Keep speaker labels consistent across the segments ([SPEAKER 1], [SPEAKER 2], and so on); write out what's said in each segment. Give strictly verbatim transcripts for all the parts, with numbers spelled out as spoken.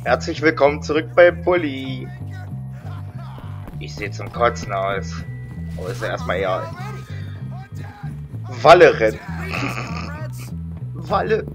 [SPEAKER 1] Herzlich willkommen zurück bei Bully. Ich sehe zum Kotzen aus. Aber ist ja erstmal eher Walle rennen. Walle.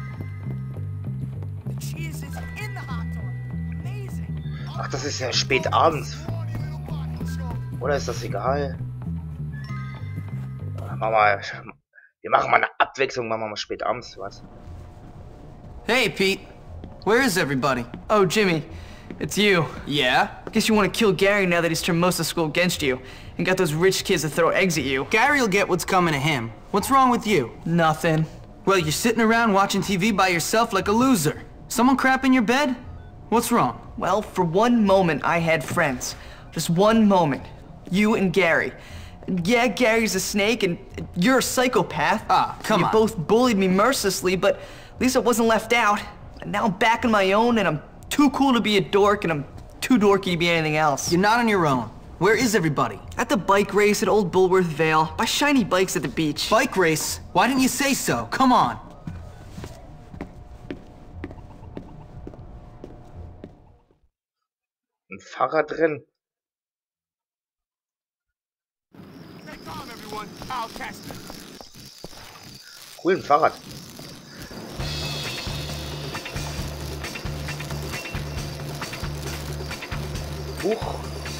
[SPEAKER 1] Ach, das ist ja spät abends. Oder ist das egal? Machen wir mal, wir machen mal eine Abwechslung, machen wir mal spät abends was.
[SPEAKER 2] Hey, Pete. Where is everybody?
[SPEAKER 3] Oh, Jimmy. It's you.
[SPEAKER 2] Yeah?
[SPEAKER 3] Guess you want to kill Gary now that he's turned most of school against you and got those rich kids to throw eggs at you.
[SPEAKER 2] Gary'll get what's coming to him. What's wrong with you?
[SPEAKER 3] Nothing.
[SPEAKER 2] Well, you're sitting around watching T V by yourself like a loser. Someone crap in your bed? What's wrong?
[SPEAKER 3] Well, for one moment I had friends. Just one moment. You and Gary. Yeah, Gary's a snake and you're a psychopath.
[SPEAKER 2] Ah, come
[SPEAKER 3] you
[SPEAKER 2] on.
[SPEAKER 3] You both bullied me mercilessly, but at least I wasn't left out. And now I'm back on my own and I'm too cool to be a dork and I'm too dorky to be anything else.
[SPEAKER 2] You're not on your own. Where is everybody?
[SPEAKER 3] At the bike race at Old Bulworth Vale, by shiny bikes at the beach.
[SPEAKER 2] Bike race? Why didn't you say so? Come on.
[SPEAKER 1] Ein Fahrrad drin. Cool, ein Fahrrad. Huch.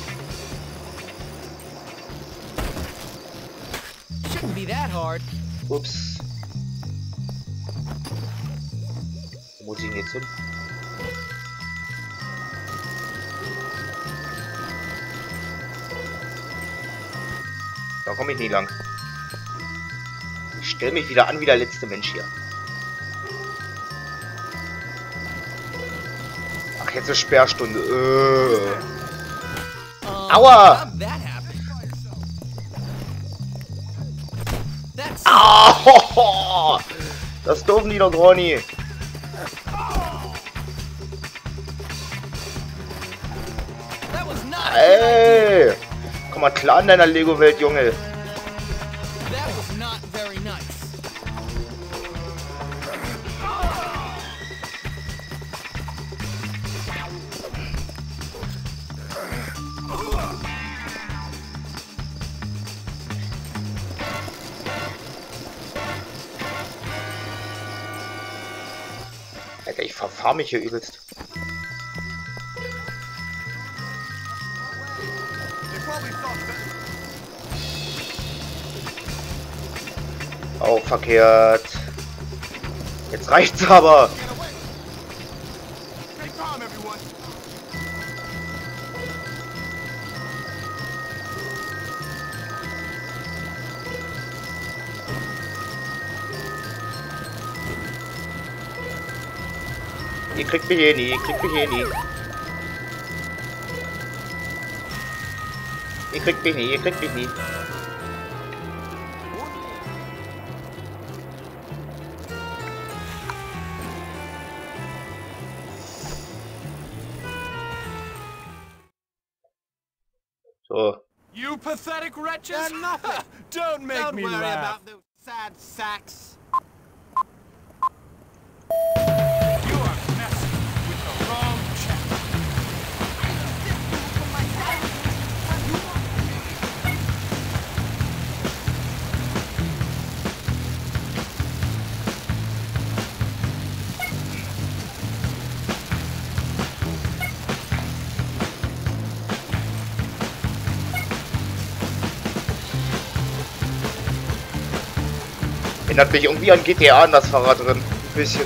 [SPEAKER 2] Shouldn't be that hard.
[SPEAKER 1] Ups. Wo muss ich denn jetzt hin? Da komme ich nie lang. Ich stelle mich wieder an wie der letzte Mensch hier. Ach, jetzt ist Sperrstunde. Äh. Aua! Au! Das dürfen die doch gar nie. Ey! Komm mal klar in deiner Lego-Welt, Junge. Alter, ich verfahr mich hier übelst. Oh, verkehrt. Jetzt reicht's aber. Ihr kriegt mich eh nie, ihr kriegt mich eh nie. Ihr kriegt mich nie, ihr kriegt mich nie. So.
[SPEAKER 4] You pathetic wretches! They're nothing. Don't make Don't me worry laugh. About those sad sacks. You are messing with the wrong chap.
[SPEAKER 1] Erinnert mich irgendwie an G T A an das Fahrrad drin. Ein bisschen.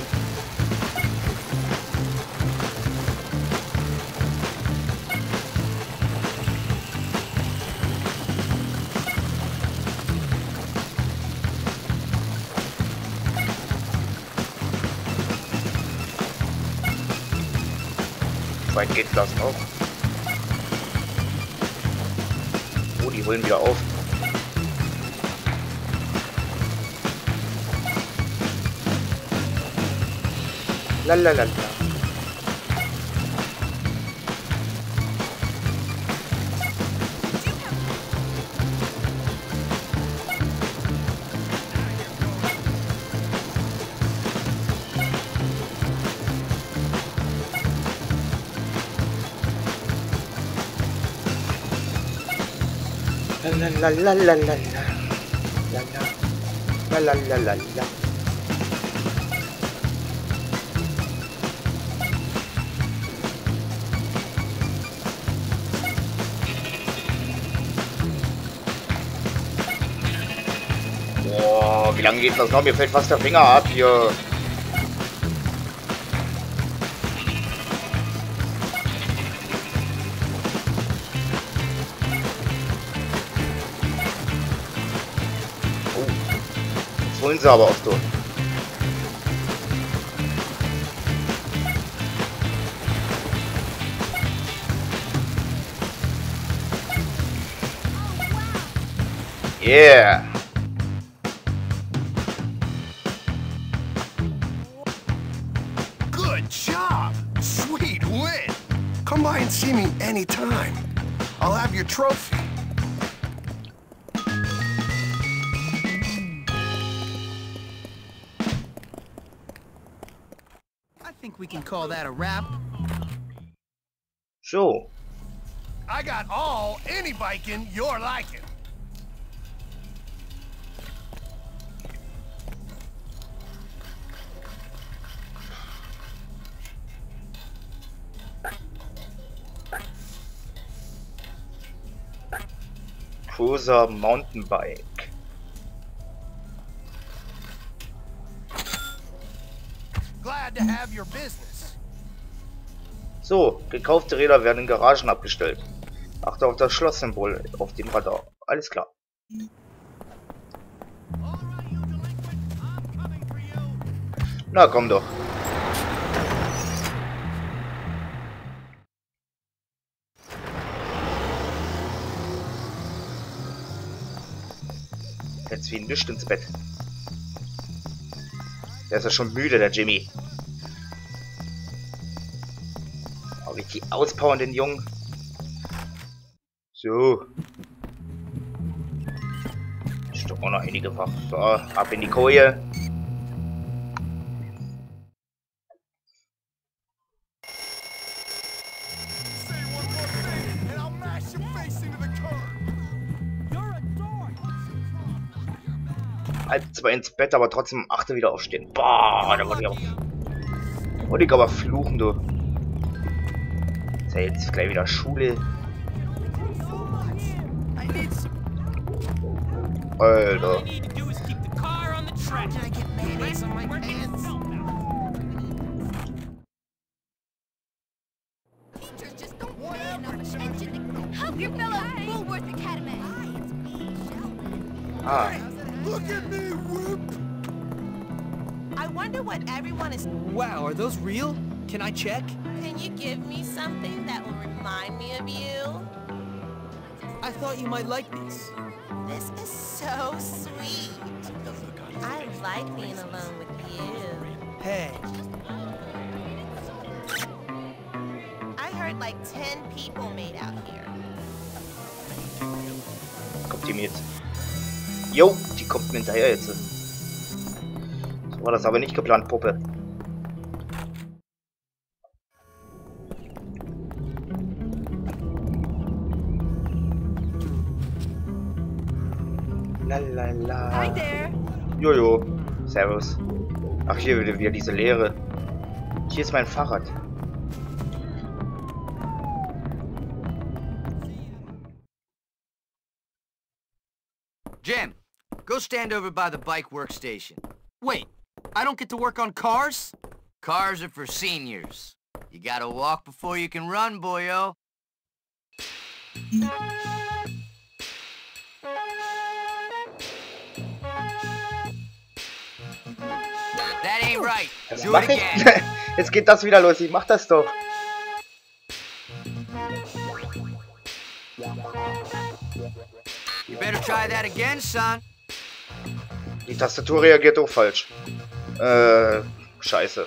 [SPEAKER 1] Weit geht das noch? Oh, die holen wieder auf. Lalalala. La la la la la la la la la la. Boah, wie lange geht das noch? Mir fällt fast der Finger ab hier. Wollen sie aber auch so. Yeah.
[SPEAKER 4] Good job! Sweet win! Come by and see me anytime. I'll have your trophy.
[SPEAKER 2] I think we can call that a wrap.
[SPEAKER 1] So.
[SPEAKER 4] I got all any biking you're liking.
[SPEAKER 1] Cruiser Mountainbike.
[SPEAKER 4] Glad to have your business.
[SPEAKER 1] So, gekaufte Räder werden in Garagen abgestellt. Achte auf das Schlosssymbol auf dem Radar. Alles klar. Na komm doch. Jetzt wie ein Licht ins Bett. Der ist ja schon müde, der Jimmy. Oh, richtig auspowern, den Jungen. So. Ist doch auch noch einige Fach. So, ab in die Koje. Halb zwei ins Bett, aber trotzdem um acht wieder aufstehen. Boah, da wollte ich auch. Da wollte ich aber fluchen, du. Ist ja jetzt gleich wieder Schule. Alter. Ah.
[SPEAKER 4] Look at me, whoop!
[SPEAKER 5] I wonder what everyone is...
[SPEAKER 2] Wow, are those real? Can I check?
[SPEAKER 5] Can you give me something that will remind me of you?
[SPEAKER 2] I thought you might like these.
[SPEAKER 5] This is so sweet. I like being alone with you.
[SPEAKER 2] Hey.
[SPEAKER 5] I heard like ten people made out here.
[SPEAKER 1] Kommt die mir jetzt? Jo, die kommt mir hinterher jetzt. So war das aber nicht geplant, Puppe. Lalala.
[SPEAKER 5] Hi there.
[SPEAKER 1] Jojo. Servus. Ach, hier wieder, wieder diese Leere. Hier ist mein Fahrrad.
[SPEAKER 6] Jim, go stand over by the bike workstation.
[SPEAKER 2] Wait, I don't get to work on cars?
[SPEAKER 6] Cars are for seniors. You gotta walk before you can run, boyo. That ain't right.
[SPEAKER 1] Was
[SPEAKER 6] Do
[SPEAKER 1] mach
[SPEAKER 6] it
[SPEAKER 1] ich?
[SPEAKER 6] again.
[SPEAKER 1] Jetzt geht das wieder los. Ich mach das doch.
[SPEAKER 6] You better try that again, son.
[SPEAKER 1] Die Tastatur reagiert auch falsch. Äh, scheiße.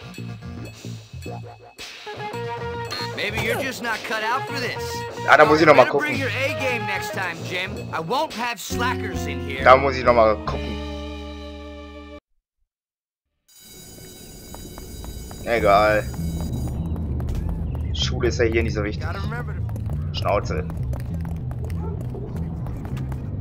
[SPEAKER 6] Maybe you're just not cut out for this.
[SPEAKER 1] Ja, da muss ich noch mal
[SPEAKER 6] Better bring
[SPEAKER 1] gucken.
[SPEAKER 6] your A-game next time, Jim. I won't have slackers in here.
[SPEAKER 1] Da muss ich noch mal gucken. Egal. Schule ist ja hier nicht so wichtig. Schnauze.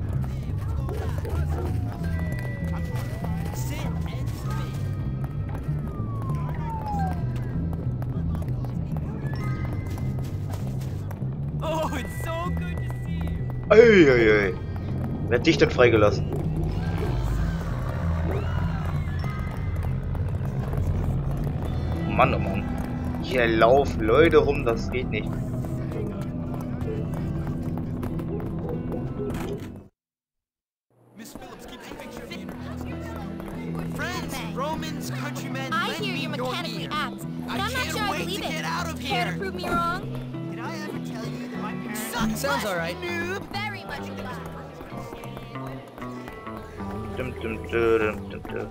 [SPEAKER 7] Oh, it's so good to see you.
[SPEAKER 1] Eieiei. Wer hat dich denn freigelassen? Oh Mann, oh Mann. Hier laufen Leute rum, das geht nicht.
[SPEAKER 7] Miss Phillips keeps a picture of you. Friends, Romans, countrymen,
[SPEAKER 5] I
[SPEAKER 7] lend
[SPEAKER 5] hear
[SPEAKER 7] me
[SPEAKER 5] you
[SPEAKER 7] your
[SPEAKER 5] mechanically
[SPEAKER 7] ear.
[SPEAKER 5] act, but
[SPEAKER 7] I
[SPEAKER 5] I'm not
[SPEAKER 7] can't
[SPEAKER 5] sure I
[SPEAKER 7] wait
[SPEAKER 5] believe
[SPEAKER 7] to
[SPEAKER 5] it.
[SPEAKER 7] get out of
[SPEAKER 5] Care
[SPEAKER 7] here.
[SPEAKER 5] to prove me wrong?
[SPEAKER 7] Did I ever tell you that my parents
[SPEAKER 5] Suck
[SPEAKER 7] Sounds
[SPEAKER 5] butt.
[SPEAKER 7] alright.
[SPEAKER 5] Very much glad.
[SPEAKER 1] Dum, dum, dum, dum, dum.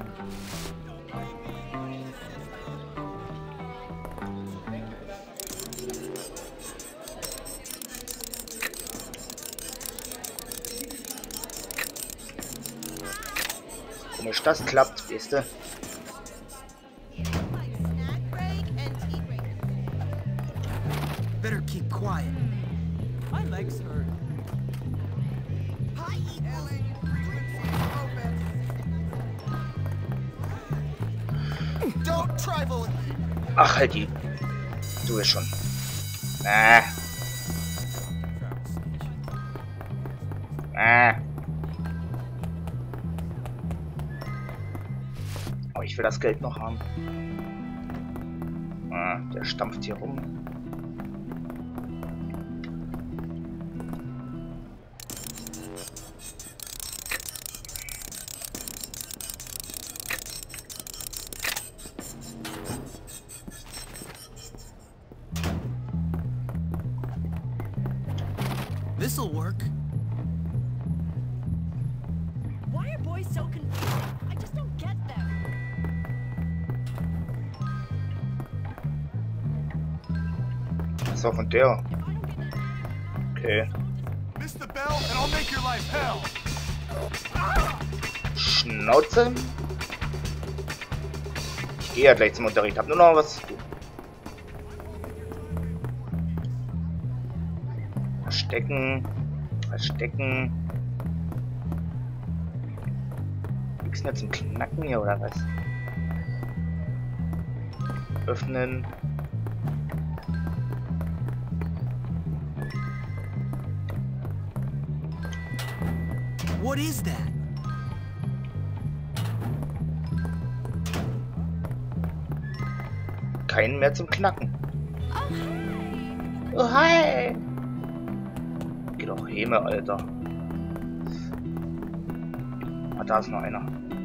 [SPEAKER 1] Komisch, das klappt, weißt du?
[SPEAKER 7] Better keep quiet. My legs hurt. Hi, Don't trifle with me.
[SPEAKER 1] Ach, halt die. Du es schon. Ah. Ah. Aber ich will das Geld noch haben. Ah, der stampft hier rum.
[SPEAKER 7] This'll work.
[SPEAKER 8] Why are boys so confusing? I just don't get them.
[SPEAKER 1] Was auch von der? Okay.
[SPEAKER 4] Miss the bell and I'll make your life hell.
[SPEAKER 1] Schnauze. Ich gehe ja gleich zum Unterricht. Hab nur noch was zu tun. Verstecken. Verstecken. Nix mehr zum Knacken hier, oder was? Öffnen.
[SPEAKER 7] What is that?
[SPEAKER 1] Keinen mehr zum Knacken. Oh, hi! Geh doch Häme, Alter. Ah, da ist noch einer.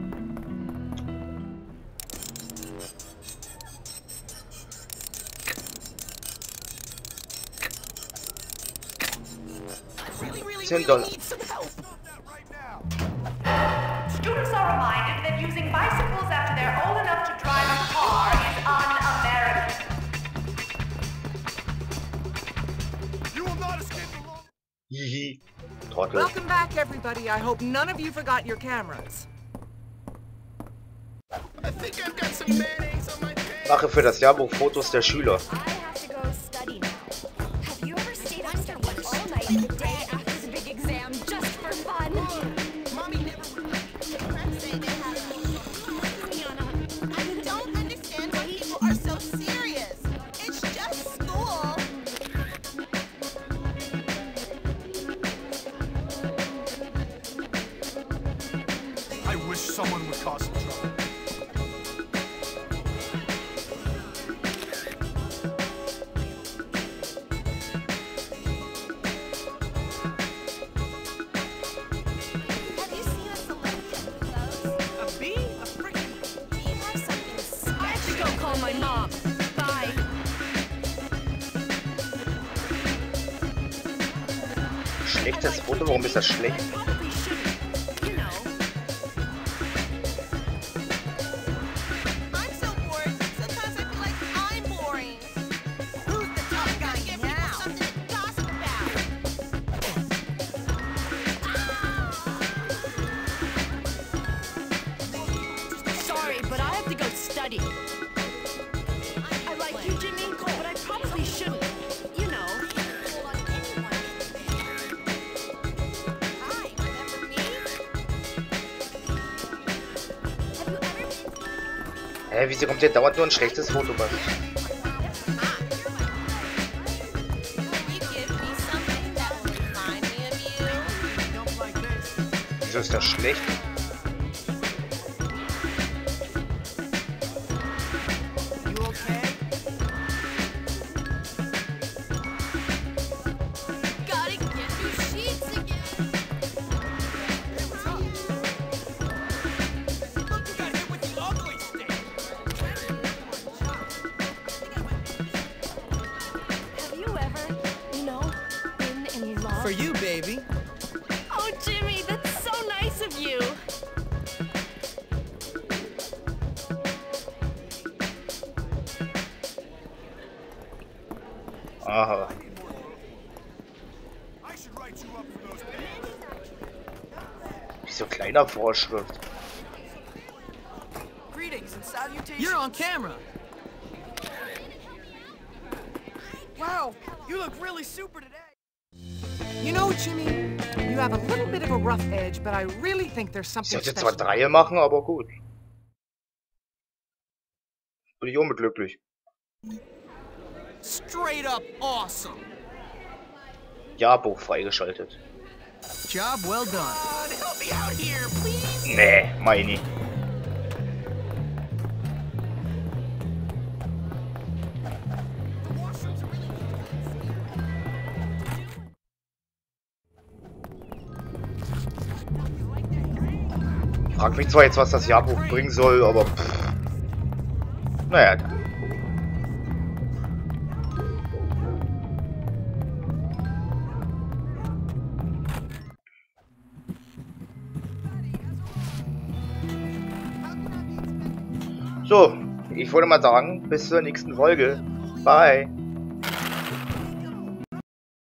[SPEAKER 1] zehn Dollar.
[SPEAKER 8] Students are reminded that using bicycles after they're old enough to drive a car is un-American.
[SPEAKER 4] You will not escape the law.
[SPEAKER 1] Hihi. Trottel.
[SPEAKER 3] Welcome back, everybody. I hope none of you forgot your cameras.
[SPEAKER 4] I think I've got some mayonnaise on my pants.
[SPEAKER 1] Mache für das Jahrbuch Fotos der Schüler.
[SPEAKER 8] I have to go study now. Have you ever stayed up studying all night the day after the big exam just for fun?
[SPEAKER 4] Mommy never.
[SPEAKER 5] I don't understand why people are so serious. It's just school.
[SPEAKER 4] I wish someone would cause some trouble.
[SPEAKER 5] Have you seen a celebrity with clothes?
[SPEAKER 7] A bee? A freaking...
[SPEAKER 5] Do you have something
[SPEAKER 8] I have to go
[SPEAKER 5] special?
[SPEAKER 8] call my mom. Bye.
[SPEAKER 1] Schlechtes Foto, warum ist das schlecht?
[SPEAKER 8] Probably shouldn't. You know.
[SPEAKER 5] I'm so bored. Sometimes I feel like I'm boring.
[SPEAKER 8] Who's the tough guy
[SPEAKER 5] Give people
[SPEAKER 8] now?
[SPEAKER 5] something to gossip about.
[SPEAKER 8] Sorry, but I have to go study. I like you, Jimmy, but I probably shouldn't. You know.
[SPEAKER 5] Hi, remember me? Have you ever
[SPEAKER 1] Hä, wieso kommt hier dauernd nur ein schlechtes Foto bei?
[SPEAKER 5] Will you give me something?
[SPEAKER 1] Wieso ist das schlecht?
[SPEAKER 7] You okay?
[SPEAKER 5] Gotta get new sheets again.
[SPEAKER 7] Look, you got hit with the ugly stick.
[SPEAKER 5] Have you ever, you know, been in love?
[SPEAKER 7] For you, baby.
[SPEAKER 5] Oh, Jimmy, that's so nice of you.
[SPEAKER 1] Aha.
[SPEAKER 4] I should write you up for those pants.
[SPEAKER 1] Wieso kleiner Vorschrift?
[SPEAKER 3] Greetings and salutations.
[SPEAKER 7] You're on camera.
[SPEAKER 3] Wow, you look really super today.
[SPEAKER 9] You know, Jimmy, you have a little bit of a rough edge, but I really think there's
[SPEAKER 1] Ich
[SPEAKER 9] something
[SPEAKER 1] sollte zwar
[SPEAKER 9] special.
[SPEAKER 1] drei machen, aber gut. Bin ich unbeglücklich.
[SPEAKER 7] Straight up awesome.
[SPEAKER 1] Jahrbuch freigeschaltet.
[SPEAKER 7] Job well done.
[SPEAKER 3] God, help me out here, please.
[SPEAKER 1] Nee, meine. Frag mich zwar jetzt, was das Jahrbuch bringen soll, aber pff. Naja, dann. So, ich würde mal sagen, bis zur nächsten Folge. Bye.